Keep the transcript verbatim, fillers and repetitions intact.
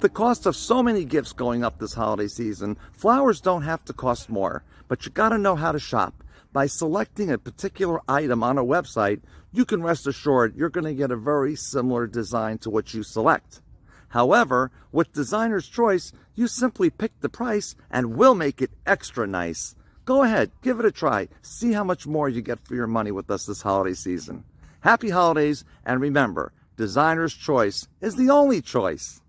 the cost of so many gifts going up this holiday season, flowers don't have to cost more, but you gotta know how to shop. By selecting a particular item on a website, you can rest assured you're gonna get a very similar design to what you select. However, with Designer's Choice, you simply pick the price and we'll make it extra nice. Go ahead, give it a try. See how much more you get for your money with us this holiday season. Happy holidays, and remember, Designer's Choice is the only choice.